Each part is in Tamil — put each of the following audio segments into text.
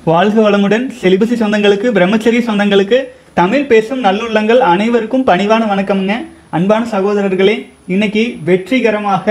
வாழ்க வளமுடன். செலிபசி சொந்தங்களுக்கு, பிரம்மச்சரிய சொந்தங்களுக்கு, தமிழ் பேசும் நல்லுள்ளங்கள் அனைவருக்கும் பணிவான வணக்கம்ங்க. அன்பான சகோதரர்களே, இன்னைக்கு வெற்றிகரமாக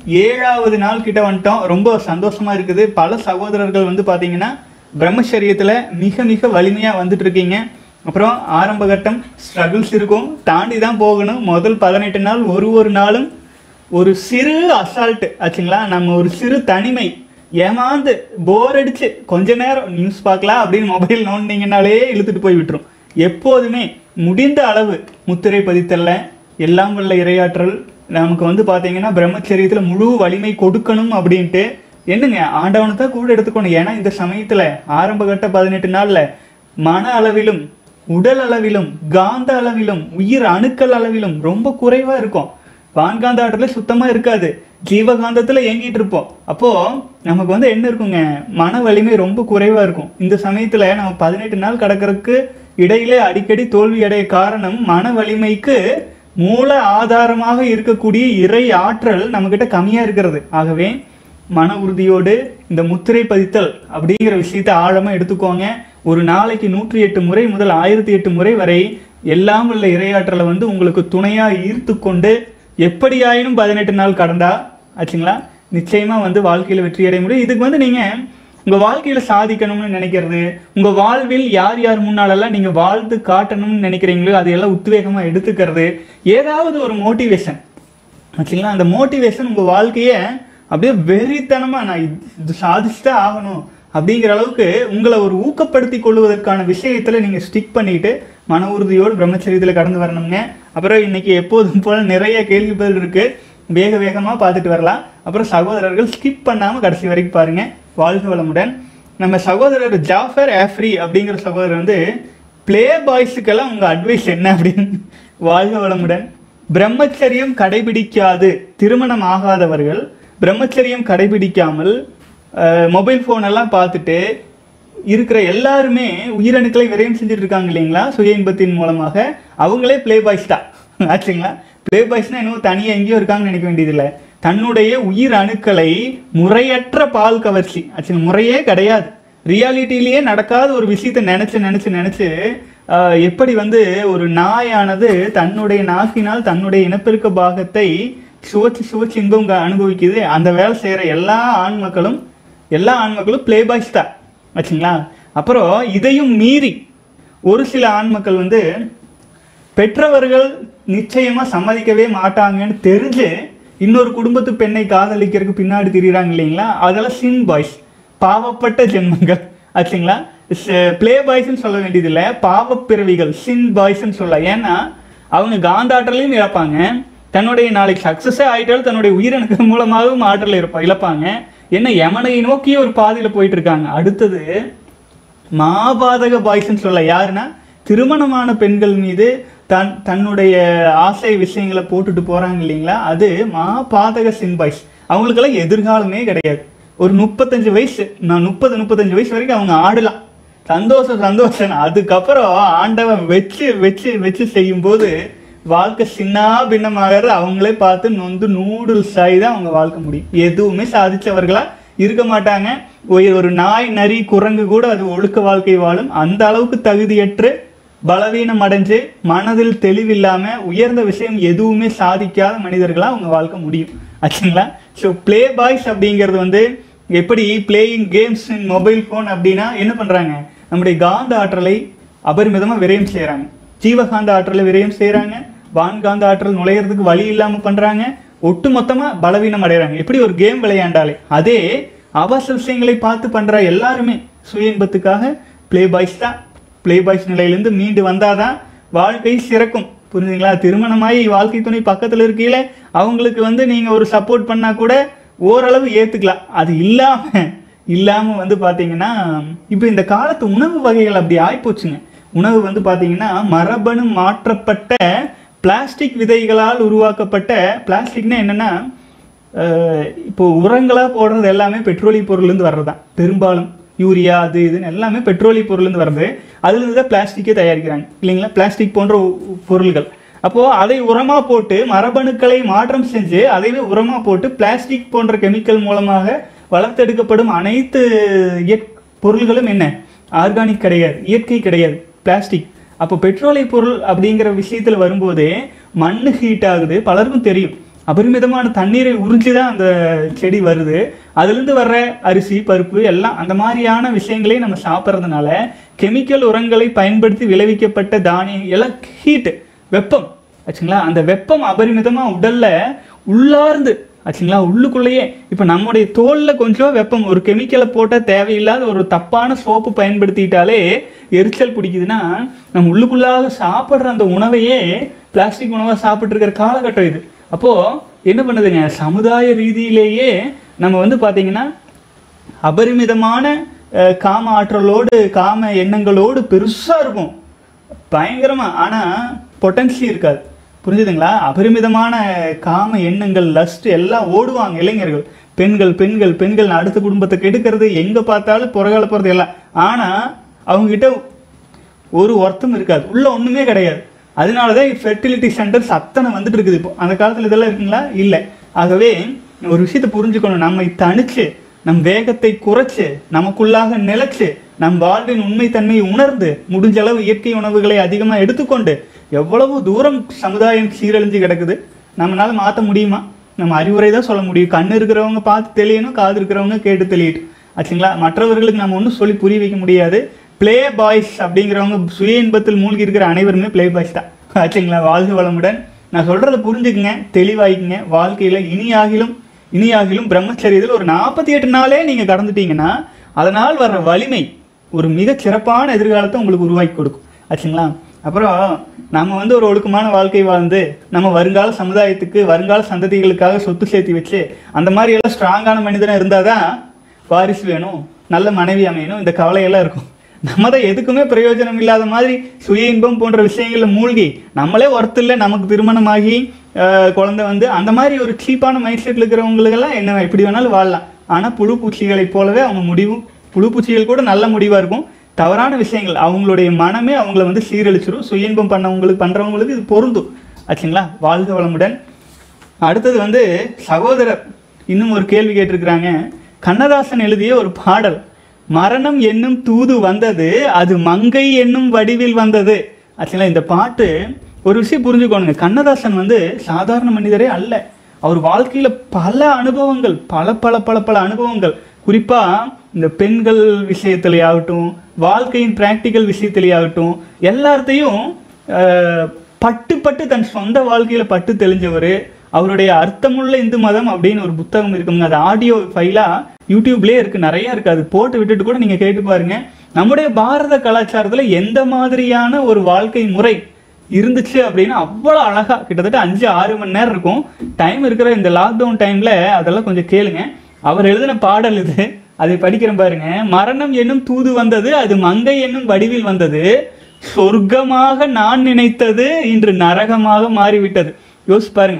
7வது நாள் கிட்ட வந்துட்டோம். ரொம்ப சந்தோஷமா இருக்குது. பல சகோதரர்கள் வந்து பார்த்தீங்கன்னா பிரம்மச்சரியத்தில் மிக மிக வலிமையாக வந்துட்டு இருக்கீங்க. அப்புறம் ஆரம்ப கட்டம் ஸ்ட்ரகிள்ஸ் இருக்கும், தாண்டி தான் போகணும். முதல் 18 நாள் ஒரு நாளும் ஒரு சிறு அசால்ட்டு ஆச்சுங்களா, நம்ம ஒரு சிறு தனிமை, ஏமாந்து போர் அடிச்சு கொஞ்ச நேரம் நியூஸ் பார்க்கலாம் அப்படின்னு மொபைல் நோண்டிங்கனாலே இழுத்துட்டு போய் விட்டுரும். எப்போதுமே முடிந்த அளவு முத்திரை பதித்தல்ல எல்லாம் வல்ல இறையாற்றல் நமக்கு வந்து பார்த்தீங்கன்னா பிரம்மச்சரியத்தில் முழு வலிமை கொடுக்கணும் அப்படின்ட்டு என்னங்க ஆண்டவனை தான் கூட எடுத்துக்கணும். ஏன்னா இந்த சமயத்தில் ஆரம்ப கட்ட 18 நாளில் மன அளவிலும் உடல் அளவிலும் காந்த அளவிலும் உயிர் அணுக்கள் அளவிலும் ரொம்ப குறைவாக இருக்கும். வான்காந்த ஆற்றல சுத்தமாக இருக்காது, ஜீவகாந்தத்தில் இயங்கிட்டு இருப்போம். அப்போது நமக்கு வந்து என்ன இருக்குங்க, மன வலிமை ரொம்ப குறைவாக இருக்கும். இந்த சமயத்தில் நம்ம 18 நாள் கடக்கிறதுக்கு இடையிலே அடிக்கடி தோல்வி அடைய காரணம் மன வலிமைக்கு மூல ஆதாரமாக இருக்கக்கூடிய இறை ஆற்றல் நம்மக்கிட்ட கம்மியாக இருக்கிறது. ஆகவே மன உறுதியோடு இந்த முத்திரை பதித்தல் அப்படிங்கிற விஷயத்தை ஆழமாக எடுத்துக்கோங்க. ஒரு நாளைக்கு 108 முறை முதல் 1008 முறை வரை எல்லாம் உள்ள இறையாற்றலை வந்து உங்களுக்கு துணையாக ஈர்த்து கொண்டு எப்படியாயினும் 18 நாள் கடந்தா ஆச்சுங்களா, நிச்சயமாக வந்து வாழ்க்கையில் வெற்றி அடைய முடியும். இதுக்கு வந்து நீங்கள் உங்கள் வாழ்க்கையில் சாதிக்கணும்னு நினைக்கிறது, உங்கள் வாழ்வில் யார் யார் முன்னாலெல்லாம் நீங்கள் வாழ்ந்து காட்டணும்னு நினைக்கிறீங்களோ அதையெல்லாம் உத்வேகமாக எடுத்துக்கிறது, ஏதாவது ஒரு மோட்டிவேஷன் ஆச்சுங்களா. அந்த மோட்டிவேஷன் உங்கள் வாழ்க்கையை அப்படியே வெறித்தனமாக நான் இது சாதிச்சுதான் ஆகணும் அப்படிங்கிற அளவுக்கு உங்களை ஒரு ஊக்கப்படுத்தி கொள்வதற்கான விஷயத்தில் நீங்கள் ஸ்டிக் பண்ணிட்டு மன உறுதியோடு பிரம்மச்சரியத்தில் கடந்து வரணுங்க. அப்புறம் இன்னைக்கு எப்போதும் போல் நிறைய கேள்வி பதில் இருக்குது, வேகமாக பார்த்துட்டு வரலாம். அப்புறம் சகோதரர்கள் ஸ்கிப் பண்ணாமல் கடைசி வரைக்கும் பாருங்கள். வாழ்க வளமுடன். நம்ம சகோதரர் ஜாஃபர் ஆஃப்ரி அப்படிங்கிற சகோதரர் வந்து பிளே பாய்ஸுக்கெல்லாம் உங்கள் அட்வைஸ் என்ன அப்படின்னு. வாழ்க வளமுடன். பிரம்மச்சரியம் கடைபிடிக்காது திருமணம் ஆகாதவர்கள் பிரம்மச்சரியம் கடைபிடிக்காமல் மொபைல் ஃபோனெல்லாம் பார்த்துட்டு இருக்கிற எல்லாருமே உயிரணுக்களை விரயம் செஞ்சுட்டு இருக்காங்க இல்லைங்களா, சுய இன்பத்தின் மூலமாக. அவங்களே பிளே பாய்ஸ் தான் ஆச்சுங்களா. பிளே பாய்ஸ்னால் இன்னும் தனியாக எங்கேயோ இருக்காங்கன்னு நினைக்க வேண்டியதில்லை. தன்னுடைய உயிர் அணுக்களை முறையற்ற பால் கவர்ச்சி ஆச்சுங்க, முறையே கிடையாது, ரியாலிட்டிலேயே நடக்காத ஒரு விஷயத்தை நினச்சி எப்படி வந்து ஒரு நாயானது தன்னுடைய நாக்கினால் தன்னுடைய இனப்பெருக்க பாகத்தை சுவைச்சு இன்பம் அனுபவிக்குது. அந்த வேலை செய்கிற எல்லா ஆண்மக்களும் பிளே பாய்ஸ் தான் ஆச்சுங்களா. அப்புறம் இதையும் மீறி ஒரு சில ஆண்மக்கள் வந்து பெற்றவர்கள் நிச்சயமாக சம்மதிக்கவே மாட்டாங்கன்னு தெரிஞ்சு இன்னொரு குடும்பத்து பெண்ணை காதலிக்கிறதுக்கு பின்னாடி திரிகிறாங்க இல்லைங்களா. அதெல்லாம் சின் பாய்ஸ், பாவப்பட்ட ஜென்மங்கள் ஆச்சுங்களா. பிளே பாய்ஸ்ன்னு சொல்ல வேண்டியதில்லை, பாவப்பிறவிகள், சின் பாய்ஸ்ன்னு சொல்ல. ஏன்னா அவங்க காந்தாற்றலையும் இழப்பாங்க, தன்னுடைய நாளைக்கு சக்ஸஸே ஆகிட்டாலும் தன்னுடைய உயிரணுக்கு மூலமாகவும் ஆற்றல் இழப்பாங்க. என்ன யமனை நோக்கி ஒரு பாதையில் போயிட்டு இருக்காங்க. அடுத்தது மாபாதக பாய்ஸ்ன்னு சொல்ல. யாருன்னா திருமணமான பெண்கள் மீது தன்னுடைய ஆசை விஷயங்களை போட்டுட்டு போகிறாங்க இல்லைங்களா, அது மாபாதக சின் பாய்ஸ். அவங்களுக்கெல்லாம் எதிர்காலமே கிடையாது. ஒரு 35 வயசு, நான் 35 வயசு வரைக்கும் அவங்க ஆடலாம், சந்தோஷம். அதுக்கப்புறம் ஆண்டவன் வச்சு செய்யும்போது வாழ்க்கை சின்ன பின்னமாகிறது. அவங்களே பார்த்து நொந்து நூடுல்ஸ் ஆகி தான் அவங்க வாழ்க்கை முடியும். எதுவுமே சாதிச்சவர்களா இருக்க மாட்டாங்க. ஒரு நாய் நரி குரங்கு கூட அது ஒழுக்க வாழ்க்கை வாழும். அந்த அளவுக்கு தகுதியற்று பலவீனம் அடைஞ்சு மனதில் தெளிவில்லாமல் உயர்ந்த விஷயம் எதுவுமே சாதிக்காத மனிதர்களாக அவங்க வாழ்க்கை முடியும் ஆச்சுங்களா. ஸோ பிளே பாய்ஸ் அப்படிங்கிறது வந்து எப்படி playing games in mobile phone அப்படின்னா என்ன பண்ணுறாங்க, நம்முடைய காந்த ஆற்றலை அபரிமிதமாக விரயம் செய்கிறாங்க, ஜீவகாந்த ஆற்றலை விரயம் செய்கிறாங்க, வான்காந்த ஆற்றல் நுழையிறதுக்கு வழி இல்லாமல் பண்ணுறாங்க, ஒட்டு மொத்தமாக பலவீனம் அடைகிறாங்க. எப்படி ஒரு கேம் விளையாண்டாலே அதே அவசர விஷயங்களை பார்த்து பண்ணுற எல்லாருமே சுய இன்பத்துக்காக பிளே பாய்ஸ் தான். பிளே பாய்ஸ் நிலையிலேருந்து மீண்டு வந்தாதான் வாழ்க்கை சிறக்கும், புரிஞ்சுங்களா. திருமணமாகி வாழ்க்கை துணை பக்கத்தில் இருக்கையில் அவங்களுக்கு வந்து நீங்கள் ஒரு சப்போர்ட் பண்ணால் கூட ஓரளவு ஏற்றுக்கலாம். அது இல்லாமல் வந்து பார்த்தீங்கன்னா இப்போ இந்த காலத்து உணவு வகைகள் அப்படி ஆகிப்போச்சுங்க. உணவு வந்து பார்த்தீங்கன்னா மரபணு மாற்றப்பட்ட பிளாஸ்டிக் விதைகளால் உருவாக்கப்பட்ட, பிளாஸ்டிக்னா என்னென்னா இப்போ உரங்களாக போடுறது எல்லாமே பெட்ரோலிய பொருள்லேருந்து வர்றது தான். பெரும்பாலும் யூரியா அது இதுன்னு எல்லாமே பெட்ரோலிய பொருள்லேருந்து வர்றது. அதுலேருந்து தான் பிளாஸ்டிக்கே தயாரிக்கிறாங்க இல்லைங்களா, பிளாஸ்டிக் போன்ற பொருள்கள். அப்போது அதை உரமாக போட்டு மரபணுக்களை மாற்றம் செஞ்சு அதைவே உரமாக போட்டு பிளாஸ்டிக் போன்ற கெமிக்கல் மூலமாக வளர்த்தெடுக்கப்படும் அனைத்து பொருள்களும் என்ன ஆர்கானிக் கிடையாது, இயற்கை கிடையாது, பிளாஸ்டிக். அப்போ பெட்ரோலிய பொருள் அப்படிங்கிற விஷயத்தில் வரும்போதே மண்ணு ஹீட் ஆகுது, பலருக்கும் தெரியும். அபரிமிதமான தண்ணீரை உறிஞ்சி தான் அந்த செடி வருது. அதுலேருந்து வர்ற அரிசி பருப்பு எல்லாம் அந்த மாதிரியான விஷயங்களே நம்ம சாப்பிட்றதுனால கெமிக்கல் உரங்களை பயன்படுத்தி விளைவிக்கப்பட்ட தானியம் எல்லாம் ஹீட்டு, வெப்பம் ஆச்சுங்களா. அந்த வெப்பம் அபரிமிதமாக உடல்ல உள்ளார்ந்து ஆச்சுங்களா, உள்ளுக்குள்ளேயே. இப்போ நம்முடைய தோலில் கொஞ்சம் வெப்பம், ஒரு கெமிக்கலை போட்டால் தேவையில்லாத ஒரு தப்பான சோப்பு பயன்படுத்திட்டாலே எரிச்சல் பிடிக்குதுன்னா, நம்ம உள்ளுக்குள்ளாக சாப்பிட்ற அந்த உணவையே பிளாஸ்டிக் உணவாக சாப்பிட்டு இருக்கிற காலகட்டம் இது. அப்போது என்ன பண்ணுதுங்க, சமுதாய ரீதியிலேயே நம்ம வந்து பார்த்தீங்கன்னா அபரிமிதமான காம ஆற்றலோடு காம எண்ணங்களோடு பெருசாக இருக்கும், பயங்கரமாக. ஆனால் பொட்டன்சி இருக்காது, புரிஞ்சுதுங்களா. அபரிமிதமான காம எண்ணங்கள், லஸ்ட் எல்லாம் ஓடுவாங்க இளைஞர்கள். பெண்கள் பெண்கள் பெண்கள் அடுத்த குடும்பத்தை கெடுக்கிறது, எங்கே பார்த்தாலும் புறகால போகிறது எல்லாம். ஆனால் அவங்ககிட்ட ஒரு ஒர்த்தம் இருக்காது, உள்ள ஒன்றுமே கிடையாது. அதனால தான் ஃபெர்டிலிட்டி சென்டர்ஸ் அத்தனை வந்துட்டு இருக்குது. இப்போ அந்த காலத்தில் இதெல்லாம் இருக்குங்களா? இல்லை. ஆகவே ஒரு விஷயத்தை புரிஞ்சுக்கணும், நம்மை தனிச்சு நம் வேகத்தை குறைச்சு நமக்குள்ளாக நிலைச்சு நம் வாழ்வின் உண்மைத்தன்மையை உணர்ந்து முடிஞ்ச அளவு இயற்கை உணவுகளை அதிகமாக எடுத்துக்கொண்டு எவ்வளவு தூரம் சமுதாயம் சீரழிஞ்சு கிடக்குது, நம்மளால மாற்ற முடியுமா? நம்ம அறிவுரை தான் சொல்ல முடியும். கண் இருக்கிறவங்க பார்த்து தெளியணும், காது இருக்கிறவங்க கேட்டு தெளியட்டும் ஆச்சுங்களா. மற்றவர்களுக்கு நம்ம ஒன்றும் சொல்லி புரிய வைக்க முடியாது. பிளே பாய்ஸ் அப்படிங்கிறவங்க சுய இன்பத்தில் மூழ்கி இருக்கிற அனைவருமே பிளே பாய்ஸ் தான் ஆச்சுங்களா. வாழ்க வளமுடன். நான் சொல்கிறத புரிஞ்சுக்குங்க, தெளிவாய்க்குங்க. வாழ்க்கையில் இனியாகிலும் பிரம்மச்சரியத்தில் ஒரு 48 நாளே நீங்கள் கடந்துட்டீங்கன்னா அதனால் வர்ற வலிமை ஒரு மிக சிறப்பான எதிர்காலத்தை உங்களுக்கு உருவாக்கி கொடுக்கும் ஆச்சுங்களா. அப்புறம் நம்ம வந்து ஒரு ஒழுக்கமான வாழ்க்கை வாழ்ந்து நம்ம வருங்கால சமுதாயத்துக்கு வருங்கால சந்ததிகளுக்காக சொத்து சேர்த்து வச்சு அந்த மாதிரி எல்லாம் ஸ்ட்ராங்கான மனிதனாக இருந்தால் தான் வாரிசு வேணும், நல்ல மனைவி அமையணும், இந்த கவலையெல்லாம் இருக்கும். நம்ம தான் எதுக்குமே பிரயோஜனம் இல்லாத மாதிரி சுய இன்பம் போன்ற விஷயங்களில் மூழ்கி நம்மளே ஒர்த்து இல்லை, நமக்கு திருமணமாகி குழந்தை வந்து அந்த மாதிரி ஒரு சீப்பான மைண்ட் செட்டில் இருக்கிறவங்களுக்கெல்லாம் என்ன எப்படி வேணாலும் வாழலாம். ஆனால் புழு பூச்சிகளைப் போலவே அவங்க முடிவும், புழு பூச்சிகள் கூட நல்ல முடிவாக இருக்கும். தவறான விஷயங்கள் அவங்களுடைய மனமே அவங்கள வந்து சீரழிச்சிடும். சுய இன்பம் பண்ணுறவங்களுக்கு இது பொருந்தும் ஆச்சுங்களா. வாழ்க வளமுடன். அடுத்தது வந்து சகோதரர் இன்னும் ஒரு கேள்வி கேட்டிருக்கிறாங்க. கண்ணதாசன் எழுதிய ஒரு பாடல், மரணம் என்னும் தூது வந்தது அது மங்கை என்னும் வடிவில் வந்தது ஆச்சுங்களா. இந்த பாட்டு ஒரு விஷயம் புரிஞ்சுக்கோணுங்க, கண்ணதாசன் வந்து சாதாரண மனிதரே அல்ல. அவர் வாழ்க்கையில் பல அனுபவங்கள், பல பல பல பல அனுபவங்கள், குறிப்பாக இந்த பெண்கள் விஷயத்திலேயாகட்டும், வாழ்க்கையின் பிராக்டிக்கல் விஷயத்திலேயாகட்டும், எல்லாத்தையும் பட்டு தன் சொந்த வாழ்க்கையில் பட்டு தெளிஞ்சவர். அவருடைய அர்த்தமுள்ள இந்து மதம் அப்படின்னு ஒரு புத்தகம் இருக்குங்க, அது ஆடியோ ஃபைலாக யூடியூப்லேயே இருக்குது, நிறையா இருக்குது. அது போட்டு விட்டுட்டு கூட நீங்கள் கேட்டு பாருங்கள். நம்முடைய பாரத கலாச்சாரத்தில் எந்த மாதிரியான ஒரு வாழ்க்கை முறை இருந்துச்சு அப்படின்னா அவ்வளோ அழகாக, கிட்டத்தட்ட 5-6 மணி நேரம் இருக்கும். டைம் இருக்கிற இந்த லாக்டவுன் டைமில் அதெல்லாம் கொஞ்சம் கேளுங்க. அவர் எழுதின பாடல் இது, அதை படிக்கிறேன் பாருங்க. மரணம் என்னும் தூது வந்தது அது மங்கை என்னும் வடிவில் வந்தது, சொர்க்கமாக நான் நினைத்தது இன்று நரகமாக மாறிவிட்டது. யோசிச்சு பாருங்க,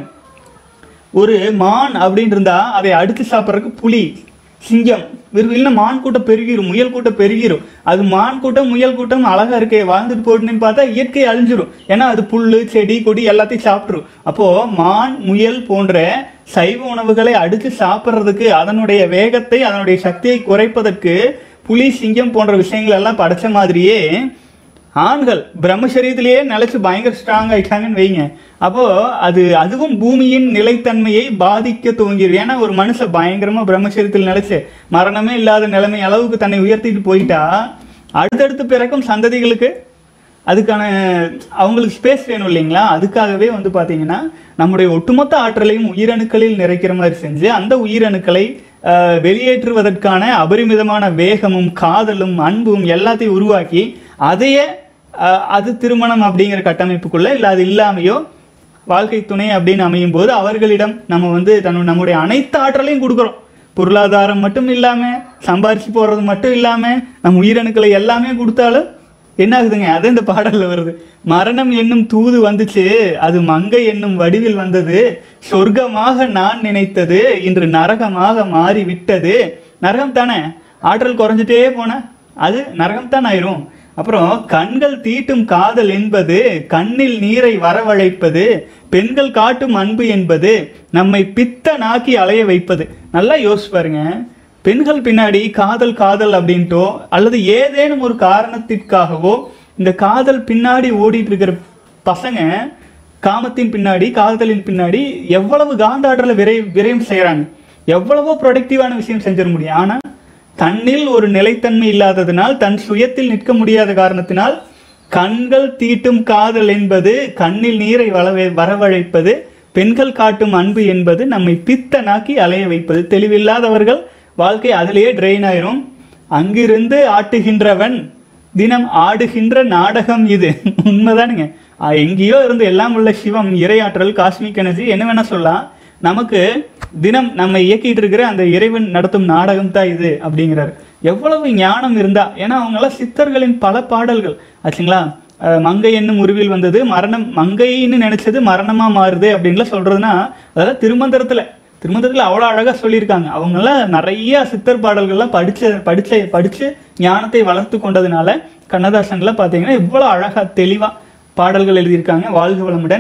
ஒரு மான் அப்படின்னு இருந்தா அதை அடித்து சாப்பிட்றதுக்கு புலி, சிங்கம், இல்லைன்னா மான் கூட்டம் பெருகிரும், முயல் கூட்டம் பெருகிரும். அது மான் கூட்டம் முயல் கூட்டம் அழகா இருக்கே வாழ்ந்துட்டு போட்டுன்னு பார்த்தா இயற்கை அழிஞ்சிரும். ஏன்னா அது புல்லு செடி கொடி எல்லாத்தையும் சாப்பிட்ரும். அப்போ மான் முயல் போன்ற சைவ உணவுகளை அடித்து சாப்பிட்றதுக்கு, அதனுடைய வேகத்தை அதனுடைய சக்தியை குறைப்பதற்கு புலி சிங்கம் போன்ற விஷயங்கள் எல்லாம் படைச்ச மாதிரியே ஆண்கள் பிரம்மசரீரத்திலேயே நிலைச்சு பயங்கர ஸ்ட்ராங் ஆயிட்டாங்கன்னு வைங்க. அப்போ அதுவும் பூமியின் நிலைத்தன்மையை பாதிக்க துவங்கிடும். ஏன்னா ஒரு மனுஷன் பயங்கரமா பிரம்மசரீரத்தில் நிலைச்சு மரணமே இல்லாத நிலைமை அளவுக்கு தன்னை உயர்த்திட்டு போயிட்டா அடுத்தடுத்து பிறக்கும் சந்ததிகளுக்கு அதுக்கான அவங்களுக்கு ஸ்பேஸ் வேணும் இல்லைங்களா. அதுக்காகவே வந்து பார்த்தீங்கன்னா நம்முடைய ஒட்டுமொத்த ஆற்றலையும் உயிரணுக்களில் நிறைக்கிற மாதிரி செஞ்சு அந்த உயிரணுக்களை வெளியேற்றுவதற்கான அபரிமிதமான வேகமும் காதலும் அன்பும் எல்லாத்தையும் உருவாக்கி அதையே அது திருமணம் அப்படிங்கிற கட்டமைப்புக்குள்ள இல்லை அது இல்லாமையோ வாழ்க்கை துணை அப்படின்னு அமையும் போது அவர்களிடம் நம்ம வந்து நம்முடைய அனைத்து ஆற்றலையும் கொடுக்குறோம். பொருளாதாரம் மட்டும் இல்லாமல், சம்பாரிச்சு போடுறது மட்டும் இல்லாமல், நம் உயிரணுக்களை எல்லாமே கொடுத்தாலும் என்ன ஆகுதுங்க, அது இந்த பாடலில் வருது. மரணம் என்னும் தூது வந்துச்சு அது மங்கை என்னும் வடிவில் வந்தது, சொர்க்கமாக நான் நினைத்தது இன்று நரகமாக மாறி விட்டது. நரகம் தானே, ஆற்றல் குறைஞ்சிட்டே போன அது நரகம் தான் ஆயிரும். அப்புறம் கண்கள் தீட்டும் காதல் என்பது கண்ணில் நீரை வரவழைப்பது, பெண்கள் காட்டும் அன்பு என்பது நம்மை பித்த நாக்கி அலைய வைப்பது. நல்லா யோசிச்சு பாருங்க, பெண்கள் பின்னாடி காதல் காதல் அப்படின்ட்டோ அல்லது ஏதேனும் ஒரு காரணத்திற்காகவோ இந்த காதல் பின்னாடி ஓடிட்டு இருக்கிற பசங்க காமத்தின் பின்னாடி காதலின் பின்னாடி எவ்வளவு காண்டாடல விரயம் செய்யறாங்க, எவ்வளவோ ப்ரொடக்டிவான விஷயம் செஞ்சிட முடியும். ஆனா தன்னில் ஒரு நிலைத்தன்மை இல்லாததினால், தன் சுயத்தில் நிற்க முடியாத காரணத்தினால் கண்கள் தீட்டும் காதல் என்பது கண்ணில் நீரை வரவழைப்பது, பெண்கள் காட்டும் அன்பு என்பது நம்மை பித்தனாக்கி அலைய வைப்பது. தெளிவில்லாதவர்கள் வாழ்க்கை அதிலேயே ட்ரெயின் ஆயிரும். அங்கிருந்து ஆட்டுகின்றவன் தினம் ஆடுகின்ற நாடகம் இது. உண்மைதானுங்க. எங்கேயோ இருந்து எல்லாம் உள்ள சிவம், இறையாற்றல், காஸ்மிக் எனர்ஜி என்ன வேணா சொல்லலாம், நமக்கு தினம் நம்ம இயக்கிட்டு இருக்கிற அந்த இறைவன் நடத்தும் நாடகம் தான் இது அப்படிங்கிறாரு. எவ்வளவு ஞானம் இருந்தா, ஏன்னா அவங்களாம் சித்தர்களின் பல பாடல்கள் ஆச்சுங்களா. மங்கை என்னும் உருவில் வந்தது மரணம், மங்கைன்னு நினைச்சது மரணமா மாறுது அப்படின்லாம் சொல்றதுன்னா அதெல்லாம் திருமந்திரத்துல அவ்வளோ அழகா சொல்லியிருக்காங்க. அவங்களாம் நிறைய சித்தர் பாடல்கள்லாம் படிச்சு ஞானத்தை வளர்த்து கொண்டதுனால கண்ணதாசன்லாம் பார்த்தீங்கன்னா இவ்வளோ அழகா தெளிவா பாடல்கள் எழுதியிருக்காங்க. வாழ்க வளமுடன்.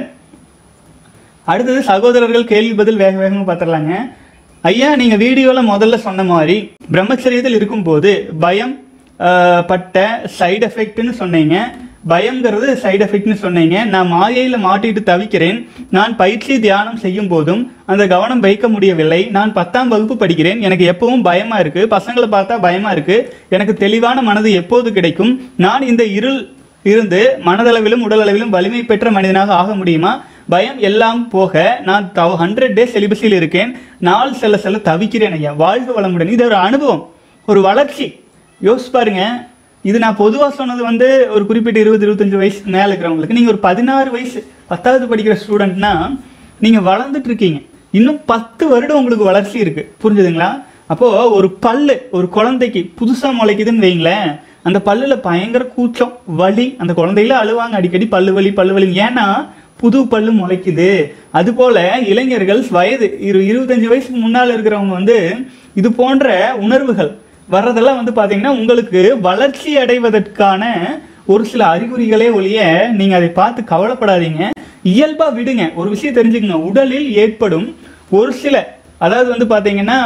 அடுத்தது சகோதரர்கள் கேள்வி பதில் வேக வேகமாக பார்த்துடலாங்க. ஐயா, நீங்கள் வீடியோவில் முதல்ல சொன்ன மாதிரி பிரம்மச்சரியத்தில் இருக்கும்போது பயம் பட்ட சைடு எஃபெக்ட்னு சொன்னீங்க. பயங்கிறது சைடு எஃபெக்ட்னு சொன்னீங்க. நான் மாயையில் மாட்டிட்டு தவிக்கிறேன். நான் பயிற்சி தியானம் செய்யும் போதும் அந்த கவனம் வைக்க முடியவில்லை. நான் 10ஆம் வகுப்பு படிக்கிறேன். எனக்கு எப்பவும் பயமா இருக்கு. பசங்களை பார்த்தா பயமா இருக்கு. எனக்கு தெளிவான மனது எப்போது கிடைக்கும்? நான் இந்த இருள் இருந்து மனதளவிலும் உடல் அளவிலும் வலிமை பெற்ற மனிதனாக ஆக முடியுமா? பயம் எல்லாம் போக நான் 100 days செலிபஸில் இருக்கேன். நாள் செல்ல தவிக்கிறேன் ஐயா. வாழ்க வளமுடன். இது ஒரு அனுபவம், ஒரு வளர்ச்சி. யோசிச்சு பாருங்க. இது நான் பொதுவாக சொன்னது ஒரு குறிப்பிட்ட 20-25 வயசுக்கு மேலே இருக்கிறவங்களுக்கு. நீங்கள் ஒரு 16 வயசு 10வது படிக்கிற ஸ்டூடெண்ட்னா நீங்கள் வளர்ந்துட்டு இருக்கீங்க. இன்னும் 10 வருடம் உங்களுக்கு வளர்ச்சி இருக்கு. புரிஞ்சுதுங்களா? அப்போ ஒரு பல்லு ஒரு குழந்தைக்கு புதுசாக முளைக்குதுன்னு வைங்களேன், அந்த பல்லுல பயங்கர கூச்சம், வலி. அந்த குழந்தையில அழுவாங்க அடிக்கடி, பல்லு வலி. ஏன்னா புது பல்லு முளைக்குது. அது போல இளைஞர்கள் வயது 25 வயசுக்கு முன்னால் இருக்கிறவங்க இது போன்ற உணர்வுகள் வர்றதெல்லாம் பாத்தீங்கன்னா உங்களுக்கு வளர்ச்சி அடைவதற்கான ஒரு சில அறிகுறிகளே ஒழிய நீங்க அதை பார்த்து கவலைப்படாதீங்க. இயல்பா விடுங்க. ஒரு விஷயம் தெரிஞ்சுக்கங்க, உடலில் ஏற்படும் ஒரு சில, அதாவது பாத்தீங்கன்னா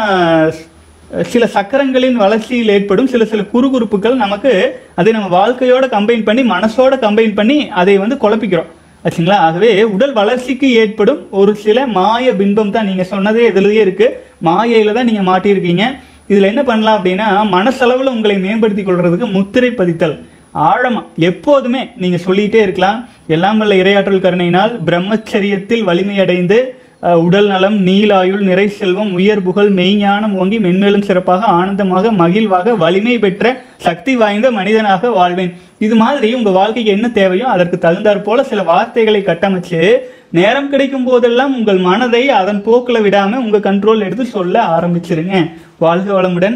சில சக்கரங்களின் வளர்ச்சியில் ஏற்படும் சில குறுகுறுப்புகள் நமக்கு அதை நம்ம வாழ்க்கையோட கம்பைன் பண்ணி மனசோட கம்பைன் பண்ணி அதை குழப்பிக்கிறோம் ஆச்சுங்களா. ஆகவே உடல் வளர்ச்சிக்கு ஏற்படும் ஒரு சில மாய பின்பம் தான் நீங்க சொன்னதே இதுலயே இருக்கு. மாயையில தான் நீங்க மாட்டியிருக்கீங்க. இதுல என்ன பண்ணலாம் அப்படின்னா, மனசளவுல உங்களை மேம்படுத்திக் கொள்றதுக்கு முத்திரை பதித்தல் ஆழமா எப்போதுமே நீங்க சொல்லிட்டே இருக்கலாம். எல்லாம் வல்ல இறையாற்றல் கருணையினால் பிரம்மச்சரியத்தில் வலிமையடைந்து உடல் நலம், நீலாயுள், நிறை செல்வம், உயர் புகழ், மெய்ஞானம் ஓங்கி மென்மேலும் சிறப்பாக ஆனந்தமாக மகிழ்வாக வலிமை பெற்ற சக்தி வாய்ந்த மனிதனாக வாழ்வேன். இது மாதிரி உங்க வாழ்க்கைக்கு என்ன தேவையோ அதற்கு தகுந்தாற் போல சில வார்த்தைகளை கட்டமைச்சு நேரம் கிடைக்கும் போதெல்லாம் உங்கள் மனதை அதன் போக்கில் விடாம உங்க கண்ட்ரோல் எடுத்து சொல்ல ஆரம்பிச்சிருங்க. வாழ்க வளமுடன்.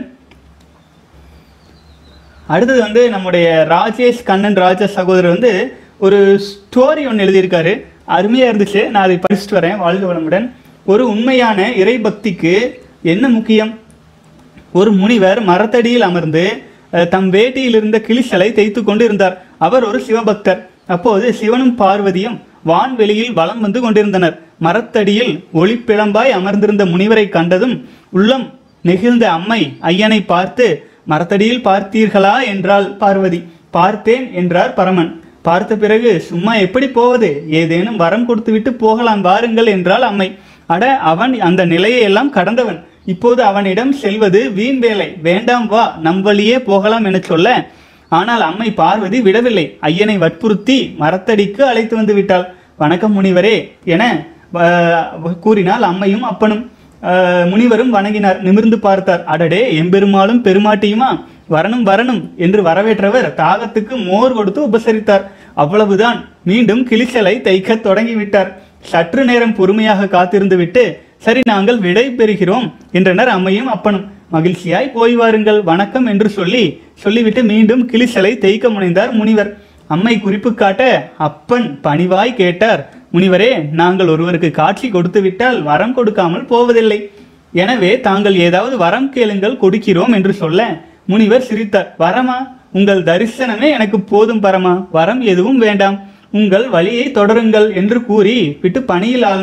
அடுத்தது நம்முடைய ராஜேஷ் கண்ணன் ராஜா சகோதரர் ஒரு ஸ்டோரி ஒன்று எழுதியிருக்காரு. அருமையா இருந்துச்சு. நான் அதை படிச்சுட்டு வரேன். வாழ்க வளமுடன். ஒரு உண்மையான இறை பக்திக்கு என்ன முக்கியம்? ஒரு முனிவர் மரத்தடியில் அமர்ந்து தம் வேட்டியில் இருந்த கிளிசலை தேய்த்து கொண்டு இருந்தார். அவர் ஒரு சிவபக்தர். அப்போது சிவனும் பார்வதியும் வான்வெளியில் வலம் வந்து கொண்டிருந்தனர். மரத்தடியில் ஒளிப்பிழம்பாய் அமர்ந்திருந்த முனிவரை கண்டதும் உள்ளம் நெகிழ்ந்த அம்மை ஐயனை பார்த்து, மரத்தடியில் பார்த்தீர்களா என்றாள் பார்வதி. பார்த்தேன் என்றார் பரமன். பார்த்த பிறகு சும்மா எப்படி போவது? ஏதேனும் வரம் கொடுத்து விட்டு போகலாம் வாருங்கள் என்றாள் அம்மை. அட, அவன் அந்த நிலையை எல்லாம் கடந்தவன். இப்போது அவனிடம் செல்வது வீண் வேலை. வேண்டாம், வா, நம் வழியே போகலாம் என சொல்ல, ஆனால் அம்மை பார்வதி விடவில்லை. ஐயனை வற்புறுத்தி மரத்தடிக்கு அழைத்து வந்து விட்டாள். வணக்கம் முனிவரே என கூறினால் அம்மையும் அப்பனும். முனிவரும் வணங்கினார். நிமிர்ந்து பார்த்தார். அடடே, எம்பெருமாளும் பெருமாட்டியுமா? வரணும் என்று வரவேற்றவர் தாகத்துக்கு மோர் கொடுத்து உபசரித்தார். அவ்வளவுதான். மீண்டும் கிளிச்சலை தைக்க தொடங்கிவிட்டார். சற்று நேரம் பொறுமையாக காத்திருந்து விட்டு, சரி, நாங்கள் விடை பெறுகிறோம் என்றனர் அம்மையும் அப்பனும். மகிழ்ச்சியாய் போய் வாருங்கள், வணக்கம் என்று சொல்லிவிட்டு மீண்டும் கிளிச்சலை தைக்க முனைந்தார் முனிவர். அம்மை குறிப்பு காட்ட அப்பன் பணிவாய் கேட்டார். முனிவரே, நாங்கள் ஒருவருக்கு காட்சி கொடுத்து விட்டால் வரம் கொடுக்காமல் போவதில்லை. எனவே தாங்கள் ஏதாவது வரம் கேளுங்கள், கொடுக்கிறோம் என்று சொல்ல முனிவர் சிரித்தார். வரமா? உங்கள் தரிசனமே எனக்கு போதும் பரமா. வரம் எதுவும் வேண்டாம். உங்கள் வழியை தொடருங்கள் என்று கூறி விட்டு பணியில் ஆழ்ந்தார்.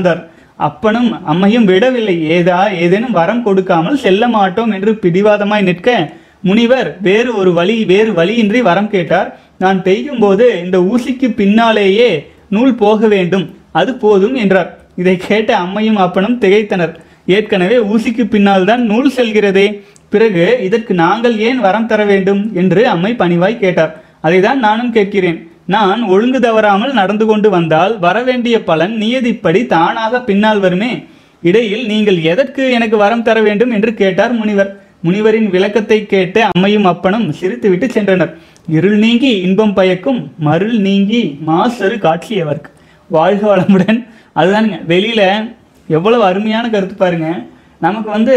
அப்பனும் அம்மையும் விடவில்லை. ஏதேனும் வரம் கொடுக்காமல் செல்ல மாட்டோம் என்று பிடிவாதமாய் நிற்க முனிவர் வேறு வழியின்றி வரம் கேட்டார். நான் பெய்யும் போது இந்த ஊசிக்கு பின்னாலேயே நூல் போக வேண்டும், அது போதும் என்றார். இதை கேட்ட அம்மையும் அப்பனும் திகைத்தனர். ஏற்கனவே ஊசிக்கு பின்னால் தான் நூல் செல்கிறதே, பிறகு இதற்கு நாங்கள் ஏன் வரம் தர வேண்டும் என்று அம்மை பணிவாய் கேட்டார். அதைதான் நானும் கேட்கிறேன். நான் ஒழுங்கு தவறாமல் நடந்து கொண்டு வந்தால் வரவேண்டிய பலன் நியதிப்படி தானாக பின்னால் வருமே. இடையில் நீங்கள் எதற்கு எனக்கு வரம் தர வேண்டும் என்று கேட்டார் முனிவர். முனிவரின் விளக்கத்தை கேட்டு அம்மையும் அப்பனும் சிரித்துவிட்டு சென்றனர். இருள் நீங்கி இன்பம் பயக்கும், மருள் நீங்கி மாசரு காட்சியவர்க்கு. வாழ்க வளமுடன். அதுதானுங்க, வெளியில எவ்வளவு அருமையான கருத்து பாருங்க. நமக்கு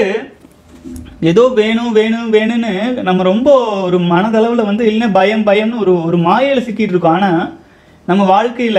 ஏதோ வேணும்னு நம்ம ரொம்ப ஒரு மனதளவில் இல்லைன்னா பயம்னு ஒரு மாயையில் சிக்கிட்டு இருக்கோம். ஆனால் நம்ம வாழ்க்கையில்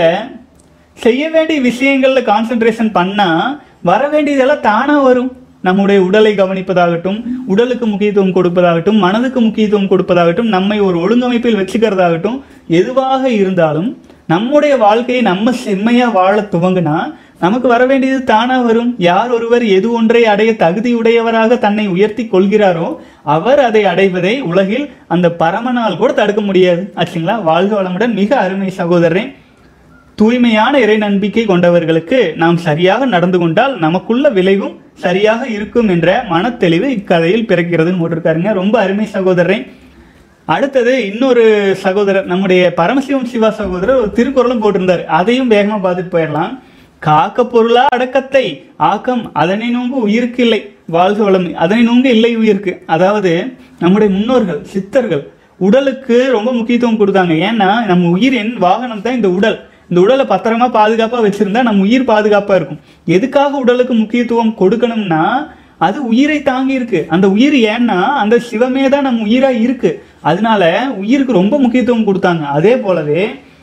செய்ய வேண்டிய விஷயங்களில் கான்சென்ட்ரேஷன் பண்ணால் வர வேண்டியதெல்லாம் தானாக வரும். நம்முடைய உடலை கவனிப்பதாகட்டும், உடலுக்கு முக்கியத்துவம் கொடுப்பதாகட்டும், மனதுக்கு முக்கியத்துவம் கொடுப்பதாகட்டும், நம்மை ஒரு ஒழுங்கமைப்பில் வச்சுக்கிறதாகட்டும், எதுவாக இருந்தாலும் நம்முடைய வாழ்க்கையை நம்ம செம்மையாக வாழ துவங்கினா நமக்கு வர வேண்டியது தானா வரும். யார் ஒருவர் எது ஒன்றை அடைய தகுதியுடையவராக தன்னை உயர்த்தி கொள்கிறாரோ அவர் அதை அடைவதை உலகில் அந்த பரமனால் கூட தடுக்க முடியாது. ஆச்சுங்களா? வாழ்க வளமுடன். மிக அருமை சகோதரரே. தூய்மையான இறை நம்பிக்கை கொண்டவர்களுக்கு நாம் சரியாக நடந்து கொண்டால் நமக்குள்ள விளைவும் சரியாக இருக்கும் என்ற மனத்தெளிவு இக்கதையில் பிறக்கிறதுன்னு போட்டிருக்காருங்க. ரொம்ப அருமை சகோதரரே. அடுத்தது இன்னொரு சகோதரர், நம்முடைய பரமசிவம் சிவா சகோதரர் ஒரு திருக்குறளும் போட்டிருந்தார். அதையும் வேகமாக பார்த்துட்டு போயிடலாம். காக்க பொருளா அடக்கத்தை ஆக்கம் அதனை நோங்கு உயிருக்கு இல்லை. வாழ்க வளமை. அதனை நோங்கு இல்லை உயிருக்கு. அதாவது நம்முடைய முன்னோர்கள் சித்தர்கள் உடலுக்கு ரொம்ப முக்கியத்துவம் கொடுத்தாங்க. ஏன்னா நம்ம உயிரின் வாகனம் தான் இந்த உடல். இந்த உடலை பத்திரமா பாதுகாப்பாக வச்சிருந்தா நம்ம உயிர் பாதுகாப்பாக இருக்கும். எதுக்காக உடலுக்கு முக்கியத்துவம் கொடுக்கணும்னா அது உயிரை தாங்கி இருக்கு. அந்த உயிர் ஏன்னா அந்த சிவமே தான் நம்ம உயிராக இருக்கு. அதனால உயிருக்கு ரொம்ப முக்கியத்துவம் கொடுத்தாங்க. அதே போலவே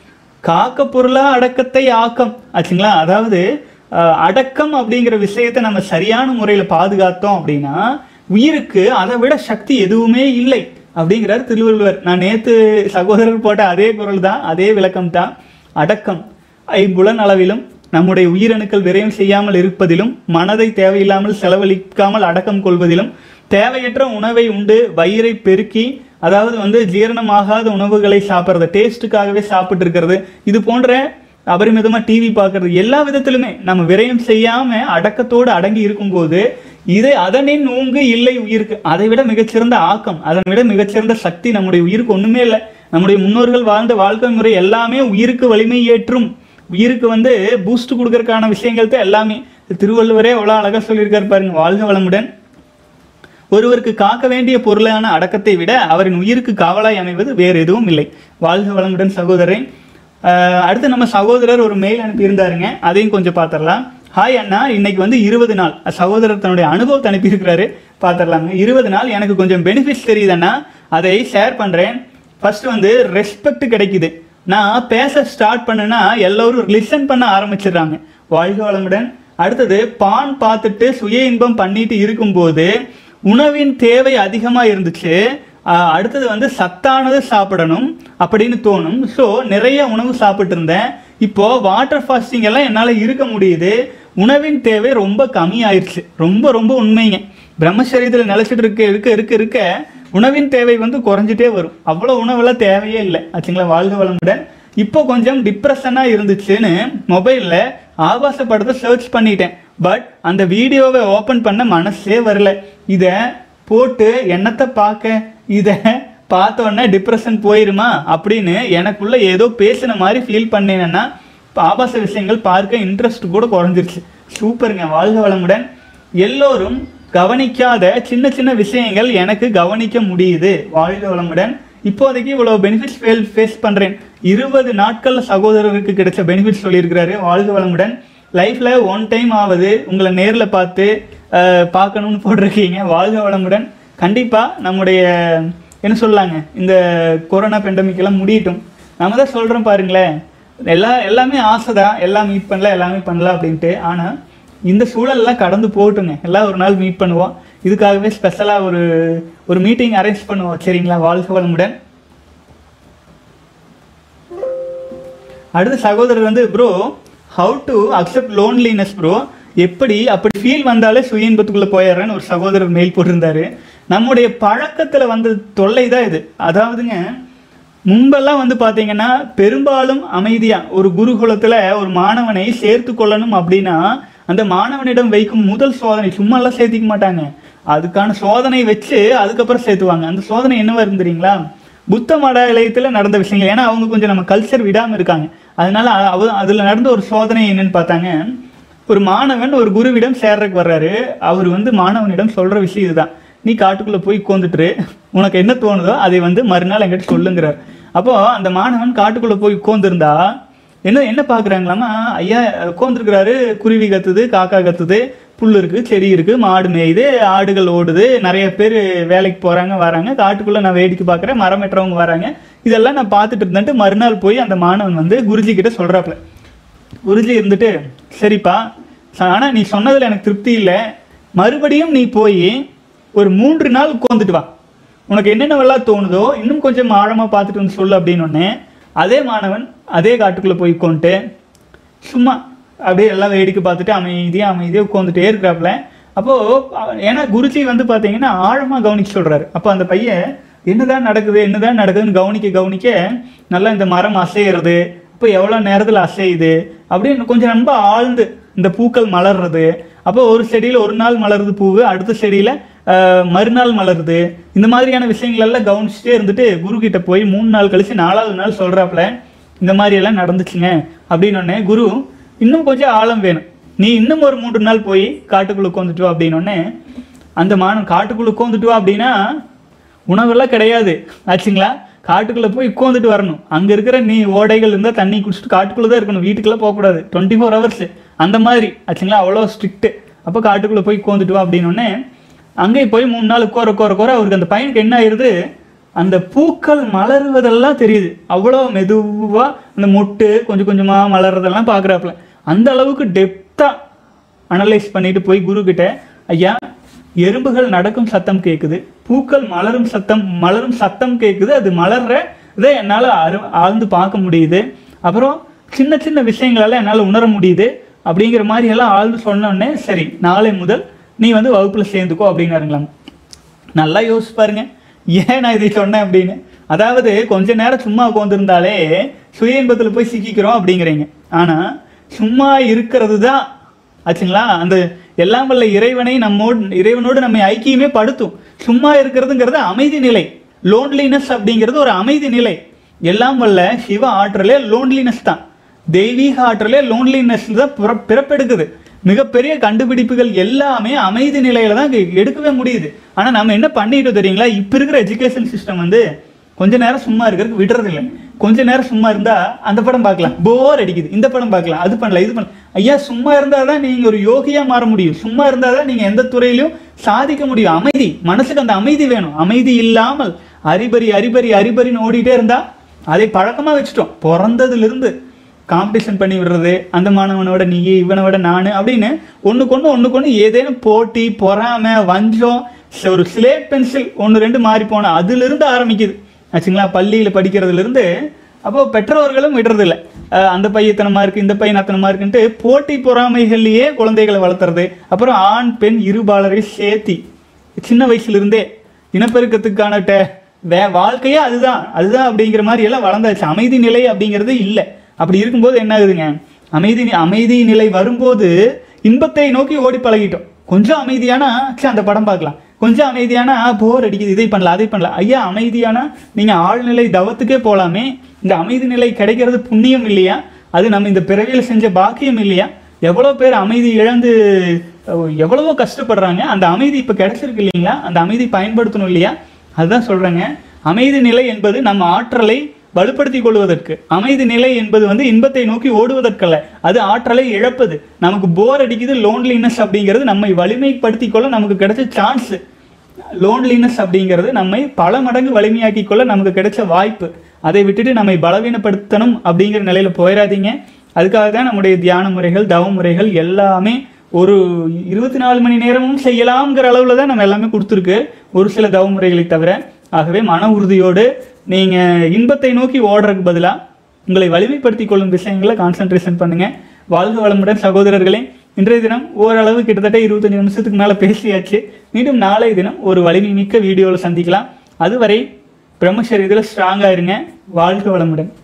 காக்க பொருளா அடக்கத்தை ஆக்கம். ஆச்சுங்களா? அதாவது அடக்கம் அப்படிங்கிற விஷயத்தை நம்ம சரியான முறையில் பாதுகாத்தோம் அப்படின்னா உயிருக்கு அதை விட சக்தி எதுவுமே இல்லை அப்படிங்கிறார் திருவள்ளுவர். நான் நேற்று சகோதரர் போட்ட அதே குரல் தான், அதே விளக்கம் தான். அடக்கம் ஐம்புலன் அளவிலும் நம்முடைய உயிரணுக்கள் விரயம் செய்யாமல் இருப்பதிலும், மனதை தேவையில்லாமல் செலவழிக்காமல் அடக்கம் கொள்வதிலும், தேவையற்ற உணவை உண்டு வயிறை பெருக்கி அதாவது ஜீரணமாகாத உணவுகளை சாப்பிட்றது, டேஸ்ட்டுக்காகவே சாப்பிட்டு இருக்கிறது, இது போன்ற அபரிமிதமாக டிவி பார்க்கறது, எல்லா விதத்திலுமே நம்ம விரயம் செய்யாமல் அடக்கத்தோடு அடங்கி இருக்கும்போது அதனை நோங்கு இல்லை உயிருக்கு. அதை விட மிகச்சிறந்த ஆக்கம், அதனை விட மிகச்சிறந்த சக்தி நம்முடைய உயிருக்கு ஒன்றுமே இல்லை. நம்முடைய முன்னோர்கள் வாழ்ந்த வாழ்க்கை முறை எல்லாமே உயிருக்கு வலிமை ஏற்றும், உயிருக்கு பூஸ்ட் கொடுக்கறதுக்கான விஷயங்கள் தான் எல்லாமே. திருவள்ளுவரே அவ்வளோ அழகாக சொல்லியிருக்காரு பாருங்க. வாழ்க வளமுடன். ஒருவருக்கு காக்க வேண்டிய பொருளான அடக்கத்தை விட அவரின் உயிருக்கு காவலாய் அமைவது வேறு எதுவும் இல்லை. வாழ்க வளமுடன் சகோதரரை. அடுத்து நம்ம சகோதரர் ஒரு மெயில் அனுப்பியிருந்தாருங்க, அதையும் கொஞ்சம் பார்த்துடலாம். ஹாய் அண்ணா, இன்னைக்கு 20 நாள் சகோதரர் தன்னுடைய அனுபவத்தை அனுப்பியிருக்கிறாரு, பார்த்துடலாங்க. 20 நாள் எனக்கு கொஞ்சம் பெனிஃபிட்ஸ் தெரியுதுன்னா அதை ஷேர் பண்ணுறேன். ஃபர்ஸ்ட் ரெஸ்பெக்ட் கிடைக்குது. நான் பேச ஸ்டார்ட் பண்ணேன்னா எல்லோரும் லிசன் பண்ண ஆரம்பிச்சிடுறாங்க. வாழ்க வளமுடன். அடுத்தது பான் பார்த்துட்டு சுய இன்பம் பண்ணிட்டு இருக்கும்போது உணவின் தேவை அதிகமாக இருந்துச்சு. அடுத்தது சத்தானது சாப்பிடணும் அப்படின்னு தோணும். ஸோ நிறைய உணவு சாப்பிட்டு இருந்தேன். இப்போ வாட்டர் ஃபாஸ்டிங் எல்லாம் என்னால் இருக்க முடியுது. உணவின் தேவை ரொம்ப கம்மியாயிருச்சு. ரொம்ப ரொம்ப உண்மைங்க. பிரம்மச்சரியத்தில் நிலச்சிட்டு இருக்க உணவின் தேவை குறைஞ்சிட்டே வரும். அவ்வளோ உணவெல்லாம் தேவையே இல்லை. ஆச்சுங்களா? வாழ்க வளமுடன். இப்போ கொஞ்சம் டிப்ரெஷனாக இருந்துச்சுன்னு மொபைலில் ஆபாச படத்தை சர்ச் பண்ணிட்டேன். பட் அந்த வீடியோவை ஓப்பன் பண்ண மனசே வரல. இதை போட்டு என்னத்தை பார்க்க, இதை பார்த்தோன்னே டிப்ரெஷன் போயிருமா அப்படின்னு எனக்குள்ள ஏதோ பேசின மாதிரி ஃபீல் பண்ணேன்னா ஆபாச விஷயங்கள் பார்க்க இன்ட்ரெஸ்ட் கூட குறைஞ்சிருச்சு. சூப்பருங்க. வாழ்க வளமுடன். எல்லோரும் கவனிக்காத சின்ன சின்ன விஷயங்கள் எனக்கு கவனிக்க முடியுது. வாழ்க வளமுடன். இப்போதைக்கு இவ்வளோ பெனிஃபிட்ஸ் ஃபேஸ் பண்ணுறேன். 20 நாட்களில் சகோதரருக்கு கிடைச்ச பெனிஃபிட்ஸ் சொல்லியிருக்கிறாரு. வாழ்க வளமுடன். லைஃப்பில் 1 டைம் ஆகுது உங்களை நேரில் பார்க்கணும்னு போட்டிருக்கீங்க. வாழ்க வளமுடன். கண்டிப்பாக நம்முடைய என்ன சொல்லலாங்க, இந்த கொரோனா பெண்டமிக்கெல்லாம் முடியட்டும். நம்ம தான் சொல்கிறோம் பாருங்களேன், எல்லாமே ஆசை தான், எல்லாம் மீட் பண்ணலாம், எல்லாமே பண்ணலாம் அப்படின்ட்டு. ஆனால் இந்த சூழலெல்லாம் கடந்து போகட்டுங்க. எல்லாம் ஒரு நாள் மீட் பண்ணுவோம். இதுக்காகவே ஸ்பெஷலாக ஒரு மீட்டிங் அரேஞ்ச் பண்ணுவோம். சரிங்களா? வாழ்க வளமுடன். அடுத்த சகோதரர் bro, how to accept loneliness bro. எப்படி அப்படி ஃபீல் வந்தாலே சுய இன்பத்துக்குள்ள போயிடுறேன்னு ஒரு சகோதரர் மெயில் போட்டிருந்தாரு. நம்முடைய பழக்கத்துல வந்து தொல்லை தான் இது. அதாவதுங்க, முன்பெல்லாம் வந்து பார்த்தீங்கன்னா பெரும்பாலும் அமைதியா ஒரு குருகுலத்துல ஒரு மாணவனை சேர்த்து கொள்ளணும் அப்படின்னா அந்த மாணவனிடம் வைக்கும் முதல் சோதனை சும்மாலாம் சேர்த்திக்க மாட்டாங்க. அதுக்கான சோதனை வச்சு அதுக்கப்புறம் சேர்த்துவாங்க. அந்த சோதனை என்னவா இருந்துறீங்களா? புத்த மடாலயத்துல நடந்த விஷயங்கள். ஏன்னா அவங்க கொஞ்சம் நம்ம கல்ச்சர் விடாம இருக்காங்க. அதனால அதுல நடந்த ஒரு சோதனை என்னன்னு பார்த்தாங்க. ஒரு மாணவன் ஒரு குருவிடம் சேர்றதுக்கு வர்றாரு. அவர் வந்து மாணவனிடம் சொல்ற விஷயம் இதுதான்: நீ காட்டுக்குள்ள போய் உட்காந்துட்டு உனக்கு என்ன தோணுதோ அதை வந்து மறுநாள் என்கிட்ட சொல்லுங்கிறார். அப்போ அந்த மாணவன் காட்டுக்குள்ள போய் உட்காந்துருந்தா என்ன பாக்குறாங்களாமா, ஐயா உட்காந்துருக்கிறாரு, குருவி கத்துது, காக்கா கத்துது, புல் இருக்கு, செடி இருக்கு, மாடு மேயுது, ஆடுகள் ஓடுது, நிறைய பேர் வேலைக்கு போறாங்க வராங்க, காட்டுக்குள்ள நான் வேடிக்கை பார்க்குறேன், மரம் வெட்டுறவங்க வராங்க, இதெல்லாம் நான் பார்த்துட்டு இருந்தேன்ட்டு மறுநாள் போய் அந்த மாணவன் வந்து குருஜி கிட்ட சொல்றாப்புல. குருஜி இருந்துட்டு, சரிப்பா, ஆனா நீ சொன்னதுல எனக்கு திருப்தி இல்லை, மறுபடியும் நீ போய் ஒரு 3 நாள் உட்காந்துட்டு வா, உனக்கு என்னென்னவெல்லாம் தோணுதோ இன்னும் கொஞ்சம் ஆழமா பார்த்துட்டு வந்து சொல்லு அப்படின்னு ஒன்று. அதே மாணவன் அதே காட்டுக்குள்ள போய் உட்காந்துட்டு சும்மா அப்படியே எல்லாம் வேடிக்கை பார்த்துட்டு அமைதியாக உட்காந்துட்டே இருக்கிறாப்புல. அப்போ ஏன்னா குருஜி வந்து பார்த்தீங்கன்னா ஆழமா கவனிக்க சொல்றாரு. அப்போ அந்த பையன் என்னதான் நடக்குதுன்னு கவனிக்க நல்லா இந்த மரம் அசைகிறது, இப்போ எவ்வளோ நேரத்தில் அசையுது அப்படின்னு கொஞ்சம் ரொம்ப ஆழ்ந்து இந்த பூக்கள் மலர்றது. அப்போ ஒரு செடியில் ஒரு நாள் மலருது பூவு, அடுத்த செடியில் மறுநாள் மலருது. இந்த மாதிரியான விஷயங்கள் எல்லாம் கவனிச்சுட்டே இருந்துட்டு குரு கிட்ட போய் 3 நாள் கழிச்சு 4வது நாள் சொல்றாப்புல, இந்த மாதிரி எல்லாம் நடந்துச்சுங்க அப்படின்னு ஒன்னே. குரு இன்னும் கொஞ்சம் ஆழம் வேணும், நீ இன்னும் ஒரு 3 நாள் போய் காட்டுக்குள்ள உட்காந்துட்டு வா அப்படின்னு ஒன்னே. அந்த மாணவன் காட்டுக்குள்ள உட்காந்துட்டு வா அப்படின்னா உணவெல்லாம் கிடையாது ஆச்சுங்களா, காட்டுக்குள்ள போய் உட்காந்துட்டு வரணும். அங்க இருக்கிற நீ ஓடைகள் இருந்தால் தண்ணி குடிச்சிட்டு காட்டுக்குள்ளதான் இருக்கணும், வீட்டுக்குள்ள போகக்கூடாது, 24 hours அந்த மாதிரி ஆச்சுங்களா, அவ்வளோ ஸ்ட்ரிக்ட். அப்போ காட்டுக்குள்ள போய் உட்காந்துட்டு வா அப்படின்னு ஒன்னே. அங்கே போய் 3 நாள் கோர அவருக்கு அந்த பையனுக்கு என்ன ஆயிடுது, அந்த பூக்கள் மலருவதெல்லாம் தெரியுது. அவ்வளோ மெதுவா அந்த மொட்டு கொஞ்சம் கொஞ்சமா மலர்றதெல்லாம் பார்க்குறாப்புல. அந்த அளவுக்கு டெப்தா அனலைஸ் பண்ணிட்டு போய் குரு கிட்ட, ஐயா எறும்புகள் நடக்கும் சத்தம் கேட்குது, பூக்கள் மலரும் சத்தம் கேட்குது, அது மலர்ற இதை என்னால் ஆழ்ந்து பார்க்க முடியுது, அப்புறம் சின்ன சின்ன விஷயங்களெல்லாம் என்னால் உணர முடியுது அப்படிங்கிற மாதிரி எல்லாம் ஆழ்ந்து சொன்னோடனே, சரி நாளை முதல் நீ வந்து வகுப்புல சேர்ந்துக்கோ அப்படின்னாருங்களாம். நல்லா யோசிச்சு பாருங்க, ஏன் நான் இதை சொன்னேன் அப்படின்னு. அதாவது கொஞ்ச நேரம் சும்மா உட்காந்துருந்தாலே சுய இன்பத்துல போய் சிக்கிக்கிறோம் அப்படிங்கிறீங்க. ஆனா சும்மா இருக்கிறது தான் ஆச்சுங்களா அந்த எல்லாம் வல்ல இறைவனோடு நம்மை ஐக்கியமே படுத்தும். சும்மா இருக்கிறதுங்கிறது அமைதி நிலை. லோன்லினஸ் அப்படிங்கிறது ஒரு அமைதி நிலை. எல்லாம் வல்ல சிவ ஆற்றலே லோன்லினஸ் தான், தெய்வீக ஆற்றலே லோன்லினஸ் தான் பிறப்பெடுக்குது. மிகப்பெரிய கண்டுபிடிப்புகள் எல்லாமே அமைதி நிலையில தான் எடுக்கவே முடியுது. ஆனா நம்ம என்ன பண்ணிட்டு தெரியுங்களா, இப்ப இருக்கிற எஜுகேஷன் சிஸ்டம் வந்து கொஞ்ச நேரம் சும்மா இருக்கிறதுக்கு விடுறது இல்லை. கொஞ்ச நேரம் சும்மா இருந்தா அந்த படம் பார்க்கலாம், போர் அடிக்குது, இந்த படம் பார்க்கலாம், அது பண்ணலாம், இது பண்ணலாம். ஐயா சும்மா இருந்தாதான் நீங்க ஒரு யோகியா மாற முடியும், சும்மா இருந்தாதான் நீங்க எந்த துறையிலும் சாதிக்க முடியும். அமைதி, மனசுக்கு அந்த அமைதி வேணும். அமைதி இல்லாமல் அரிபரின்னு ஓடிட்டே இருந்தா அதை பழக்கமா வச்சுட்டோம். பிறந்ததுல இருந்து காம்படிஷன் பண்ணி விடுறது, அந்த மாணவனோட நீ, இவனை விட நான் அப்படின்னு ஒண்ணுக்கு ஏதேனும் போட்டி, பொறாமை, வஞ்சம், ஒரு ஸ்லேட் பென்சில் 1-2 மாறி போனா அதுல இருந்து ஆரம்பிக்குது ஆச்சுங்களா, பள்ளியில படிக்கிறதுல இருந்து. அப்போ பெற்றோர்களும் விடுறது இல்லை, அந்த பையத்தனமா இருக்கு, இந்த பையன் அத்தனமா இருக்குன்ட்டு போட்டி பொறாமைகள்லயே குழந்தைகளை வளர்த்துறது. அப்புறம் ஆண் பெண் இருபாலரை சேர்த்தி சின்ன வயசுல இருந்தே இனப்பெருக்கத்துக்கான வாழ்க்கையே அதுதான் அப்படிங்கிற மாதிரி எல்லாம் வளர்ந்தாச்சு. அமைதி நிலை அப்படிங்கிறது இல்லை. அப்படி இருக்கும்போது என்ன ஆகுதுங்க, அமைதி நிலை வரும்போது இன்பத்தை நோக்கி ஓடி பழகிட்டோம். கொஞ்சம் அமைதியானா அந்த படம் பார்க்கலாம், கொஞ்சம் அமைதியானா போர் அடிக்குது, இதை பண்ணலாம் அதை பண்ணலாம். ஐயா அமைதியானா நீங்க ஆழ்நிலை தவத்துக்கே போலாமே. இந்த அமைதி நிலை கிடைக்கிறது புண்ணியம் இல்லையா, அது நம்ம இந்த பிறவியில் செஞ்ச பாக்கியம் இல்லையா? எவ்வளோ பேர் அமைதி இழந்து எவ்வளவோ கஷ்டப்படுறாங்க. அந்த அமைதி இப்போ கிடைச்சிருக்கு இல்லைங்களா, அந்த அமைதி பயன்படுத்தணும் இல்லையா? அதுதான் சொல்றேங்க, அமைதி நிலை என்பது நம்ம ஆற்றலை வலுப்படுத்திக் கொள்வதற்கு. அமைதி நிலை என்பது வந்து இன்பத்தை நோக்கி ஓடுவதற்கல்ல, அது ஆற்றலை இழப்பது. நமக்கு போர் அடிக்குது, லோன்லினஸ் அப்படிங்கிறது நம்மை வலிமைப்படுத்திக் கொள்ள நமக்கு கிடைச்ச சான்ஸ். லோன்லினஸ் அப்படிங்கிறது நம்மை பல மடங்கு வலிமையாக்கி கொள்ள நமக்கு கிடைச்ச வாய்ப்பு. அதை விட்டுட்டு நம்மை பலவீனப்படுத்தணும் அப்படிங்கிற நிலையில போயிடாதீங்க. அதுக்காக தான் நம்முடைய தியான முறைகள், தவ முறைகள் எல்லாமே ஒரு 24 மணி நேரமும் செய்யலாம்ங்கிற அளவுல தான் நம்ம எல்லாமே கொடுத்துருக்கு, ஒரு சில தவ முறைகளை தவிர. ஆகவே மன உறுதியோடு நீங்க இன்பத்தை நோக்கி ஓடுறதுக்கு பதிலாக உங்களை வலிமைப்படுத்திக் கொள்ளும் விஷயங்களை கான்சென்ட்ரேஷன் பண்ணுங்க. வாழ்க வளமுடன் சகோதரர்களே. இன்றைய தினம் ஓரளவு கிட்டத்தட்ட 25 நிமிஷத்துக்கு மேலே பேசியாச்சு. மீண்டும் நாளைய தினம் ஒரு வலிமை மிக்க வீடியோவில் சந்திக்கலாம். அதுவரை பிரம்மச்சரியத்தில் ஸ்ட்ராங்காக இருங்க. வாழ்க வளமுடன்.